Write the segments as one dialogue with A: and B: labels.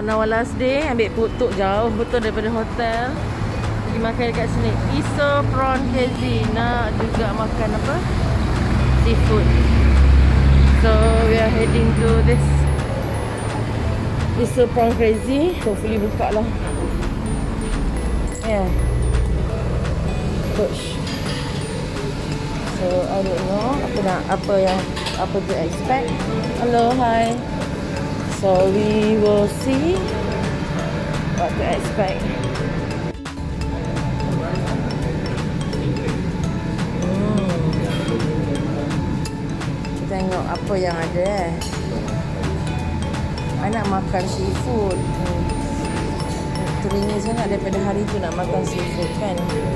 A: On our last day, ambil tuk-tuk jauh betul daripada hotel. Pergi makan dekat sini. Isso Prawn Crazy. Nak juga makan apa? Seafood. So we are heading to this Isso Prawn Crazy. Hopefully buka lah. Yeah. Push. So I don't know apa to expect. Hello, hi. So we will see what to expect. Tengok apa yang ada. I nak makan seafood. Teringin sangat daripada hari tu nak makan seafood kan.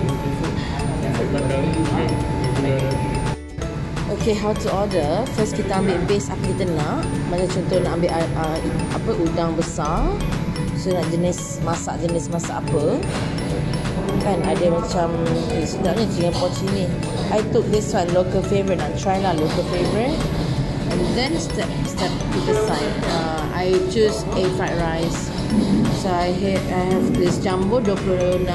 A: Okay, how to order. First kita ambil base apa kita nak. Macam contoh nak ambil apa udang besar. So nak jenis masak apa. Kan ada macam sedapnya Singapore cini. I took this one, local favourite. Nak try lah local favourite. And then step kita side. I choose a fried rice. So I have this jumbo 26,000,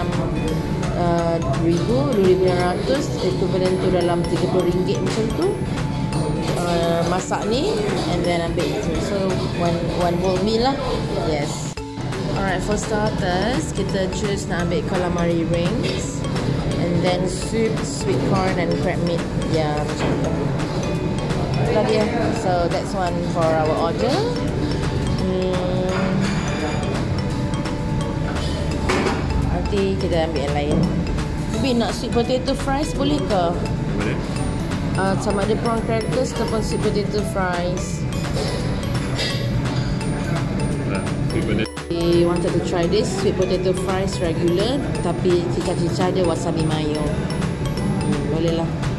A: 2,600, equivalent tu dalam RM30 macam tu. Masak ni and then ambil itu. So one whole meal lah. Yes. Alright, for starters kita choose nak ambil calamari rings and then soup, sweet corn and crab meat. Ya, macam tu. Itulah dia. So that's one for our order. Nanti kita ambil yang lain. Tapi nak sweet potato fries boleh ke?
B: Boleh.
A: Sama ada prawn crackers ataupun sweet potato fries. We wanted to try this sweet potato fries regular, tapi cicah-cicah dia wasabi mayo. Boleh lah.